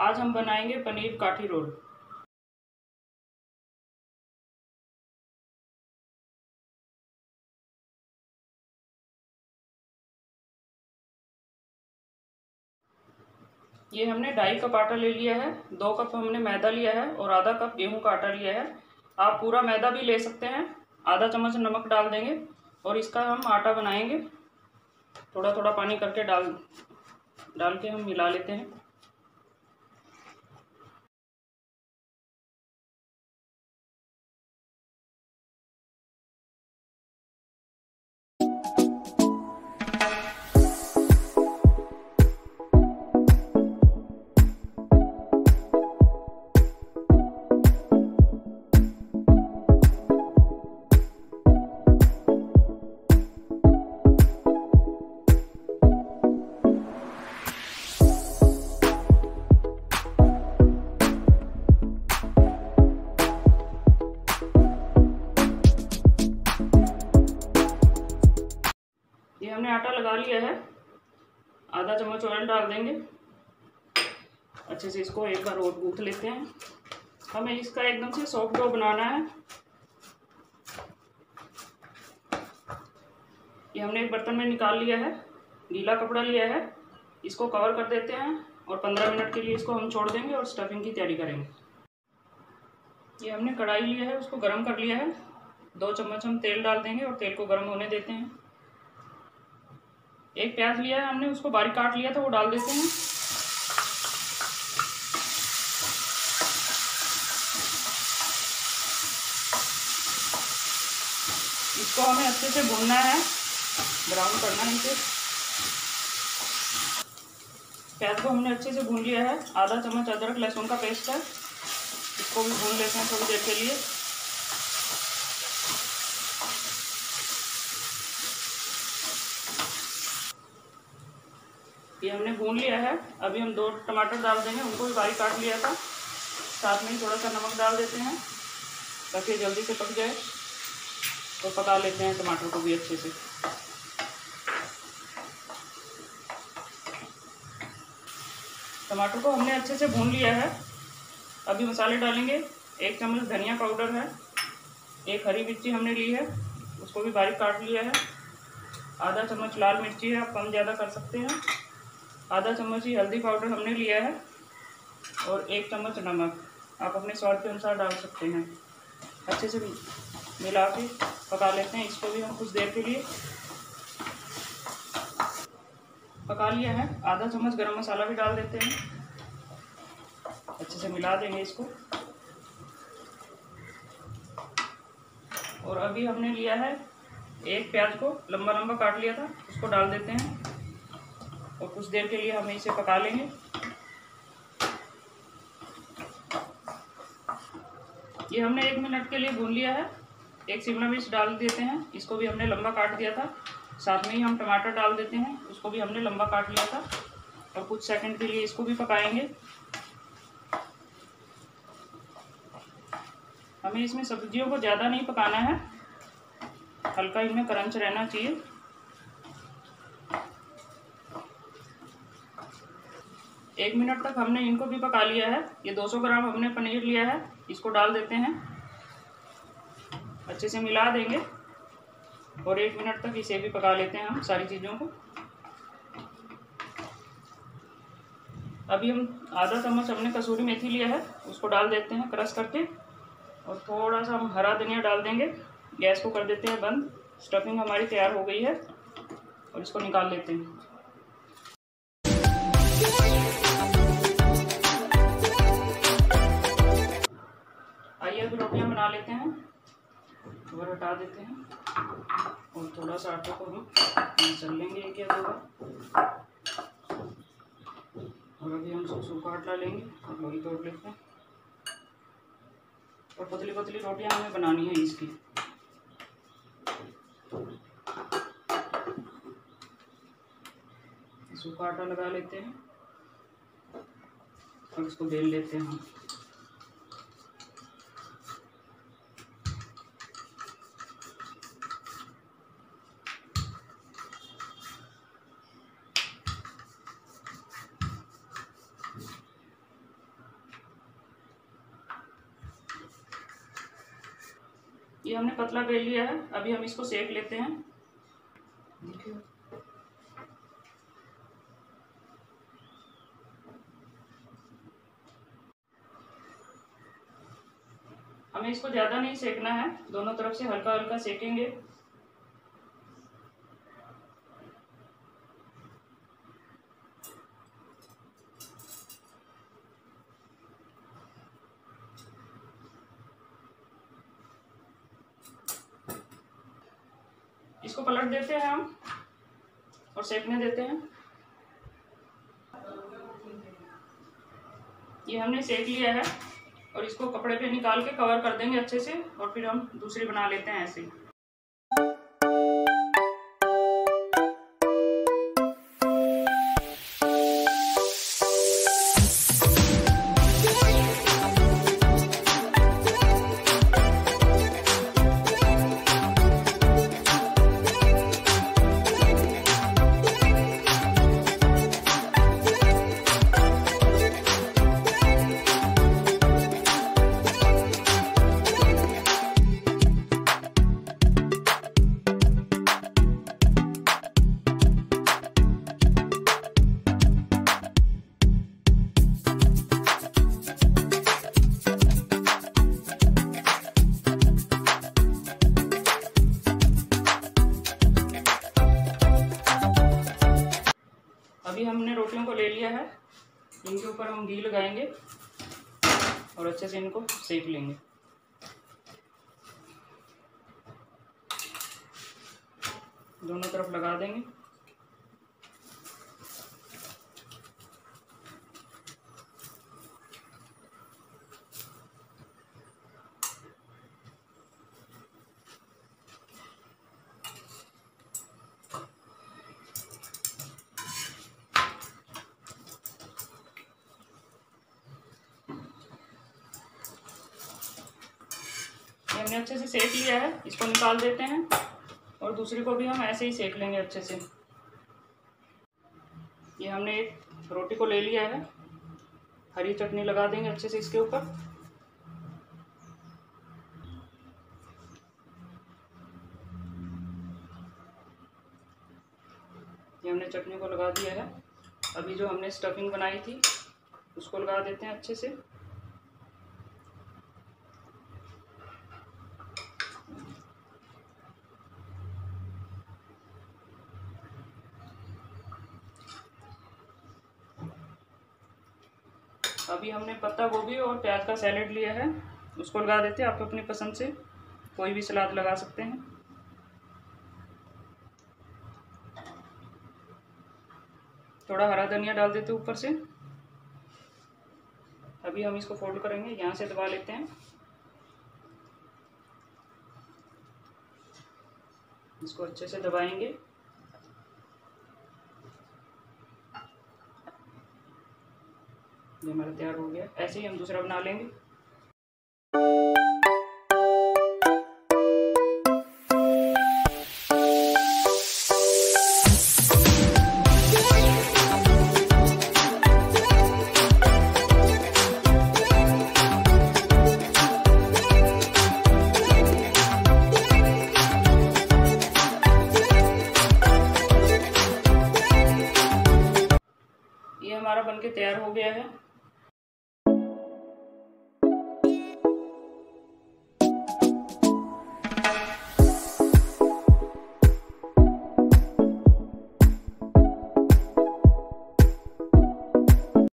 आज हम बनाएंगे पनीर काठी रोल। ये हमने 2.5 कप आटा ले लिया है, 2 कप हमने मैदा लिया है और आधा कप गेहूं का आटा लिया है। आप पूरा मैदा भी ले सकते हैं। आधा चम्मच नमक डाल देंगे और इसका हम आटा बनाएंगे। थोड़ा थोड़ा पानी करके डाल के हम मिला लेते हैं। ये हमने आटा लगा लिया है। आधा चम्मच ऑयल डाल देंगे। अच्छे से इसको एक बार और गूंथ लेते हैं। हमें इसका एकदम से सॉफ्ट डो बनाना है। ये हमने एक बर्तन में निकाल लिया है, गीला कपड़ा लिया है। इसको कवर कर देते हैं और 15 मिनट के लिए इसको हम छोड़ देंगे और स्टफिंग की तैयारी करेंगे। ये हमने कढ़ाई लिया है, उसको गर्म कर लिया है। 2 चम्मच हम तेल डाल देंगे और तेल को गर्म होने देते हैं। एक प्याज लिया है हमने, उसको बारीक काट लिया था, वो डाल देते हैं। इसको हमें अच्छे से भूनना है, ब्राउन करना है इसे। प्याज को हमने अच्छे से भून लिया है। आधा चम्मच अदरक लहसुन का पेस्ट है, इसको भी भून लेते हैं थोड़ी देर के लिए। ये हमने भून लिया है। अभी हम 2 टमाटर डाल देंगे, उनको भी बारीक काट लिया था। साथ में ही थोड़ा सा नमक डाल देते हैं ताकि जल्दी से पक जाए। तो पका लेते हैं टमाटर को भी अच्छे से। टमाटर को हमने अच्छे से भून लिया है। अभी मसाले डालेंगे। 1 चम्मच धनिया पाउडर है, 1 हरी मिर्ची हमने ली है, उसको भी बारीक काट लिया है। आधा चम्मच लाल मिर्ची है, आप कम ज़्यादा कर सकते हैं। आधा चम्मच ही हल्दी पाउडर हमने लिया है और 1 चम्मच नमक आप अपने स्वाद के अनुसार डाल सकते हैं। अच्छे से मिला के पका लेते हैं इसको भी हम कुछ देर के लिए। पका लिया है। आधा चम्मच गरम मसाला भी डाल देते हैं। अच्छे से मिला देंगे इसको। और अभी हमने लिया है, एक प्याज को लंबा लंबा काट लिया था, उसको डाल देते हैं और कुछ देर के लिए हमें इसे पका लेंगे। ये हमने 1 मिनट के लिए भून लिया है। 1 शिमला मिर्च डाल देते हैं, इसको भी हमने लंबा काट दिया था। साथ में ही हम टमाटर डाल देते हैं, उसको भी हमने लंबा काट लिया था। और कुछ सेकंड के लिए इसको भी पकाएंगे। हमें इसमें सब्जियों को ज़्यादा नहीं पकाना है, हल्का इनमें क्रंच रहना चाहिए। एक मिनट तक हमने इनको भी पका लिया है। ये 200 ग्राम हमने पनीर लिया है, इसको डाल देते हैं। अच्छे से मिला देंगे और 1 मिनट तक इसे भी पका लेते हैं हम सारी चीज़ों को। अभी हम आधा चम्मच हमने कसूरी मेथी लिया है, उसको डाल देते हैं क्रश करके। और थोड़ा सा हम हरा धनिया डाल देंगे। गैस को कर देते हैं बंद। स्टफिंग हमारी तैयार हो गई है और इसको निकाल लेते हैं। आइए अब रोटियां बना लेते हैं। और हटा देते हैं और थोड़ा सा आटे को हम चल लेंगे 1 या 2 बार। और अभी हम सूखा आटा लेंगे और लोई तोड़ लेते हैं। और पतली पतली रोटियां हमें बनानी है इसकी। सूखा आटा लगा लेते हैं और इसको बेल लेते हैं हम। ये हमने पतला बेल लिया है, अभी हम इसको सेक लेते हैं। हमें इसको ज़्यादा नहीं सेकना है, दोनों तरफ से हल्का हल्का सेकेंगे। इसको पलट देते हैं हम और सेकने देते हैं। ये हमने सेक लिया है और इसको कपड़े पे निकाल के कवर कर देंगे अच्छे से, और फिर हम दूसरी बना लेते हैं ऐसे ही। अभी हमने रोटियों को ले लिया है, इनके ऊपर हम घी लगाएंगे और अच्छे से इनको सेक लेंगे। दोनों तरफ लगा देंगे। हमने अच्छे से सेक लिया है, इसको निकाल देते हैं और दूसरी को भी हम ऐसे ही सेक लेंगे अच्छे से। ये हमने एक रोटी को ले लिया है, हरी चटनी लगा देंगे अच्छे से इसके ऊपर। ये हमने चटनी को लगा दिया है। अभी जो हमने स्टफिंग बनाई थी उसको लगा देते हैं अच्छे से। अभी हमने पत्ता गोभी और प्याज का सैलेड लिया है, उसको लगा देते हैं। आप अपनी पसंद से कोई भी सलाद लगा सकते हैं। थोड़ा हरा धनिया डाल देते हैं ऊपर से। अभी हम इसको फोल्ड करेंगे, यहाँ से दबा लेते हैं। इसको अच्छे से दबाएंगे। ये हमारा तैयार हो गया। ऐसे ही हम दूसरा बना लेंगे। ये हमारा बनके तैयार हो गया है।